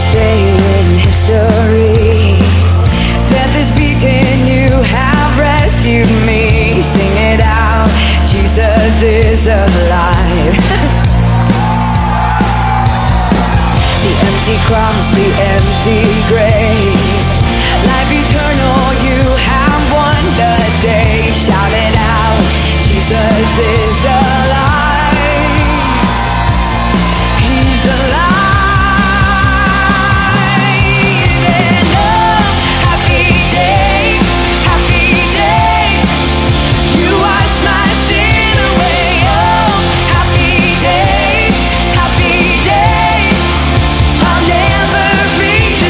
this day in history. Death is beaten, you have rescued me. Sing it out, Jesus is alive. The empty cross, the empty grave, life eternal, you have won the day. Shout it out, Jesus is alive. He's alive. And oh, happy day, you wash my sin away. Oh, happy day, I'll never be the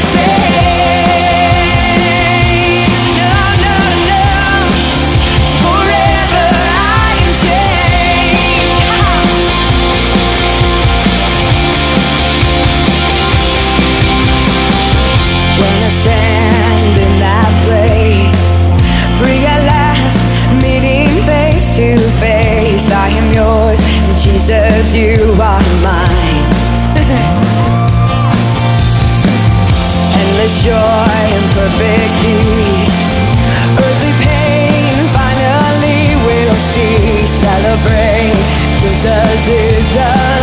same. No, no, no, forever I am changed. When I stand in that place, free at last, meeting face to face, I am yours, and Jesus, you are mine. Endless joy and perfect peace, earthly pain finally will cease. Celebrate, Jesus is alive.